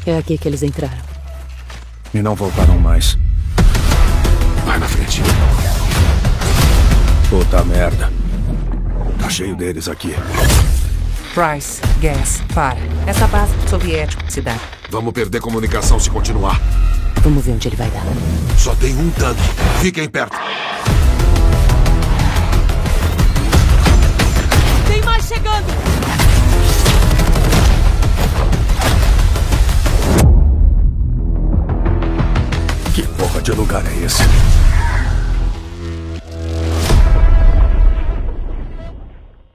É aqui que eles entraram. E não voltaram mais. Vai na frente. Puta merda. Tá cheio deles aqui. Price, Gas, para. Essa base soviética se dá. Vamos perder comunicação se continuar. Vamos ver onde ele vai dar. Só tem um tanque. Fiquem perto. Tem mais chegando! Que porra de lugar é esse?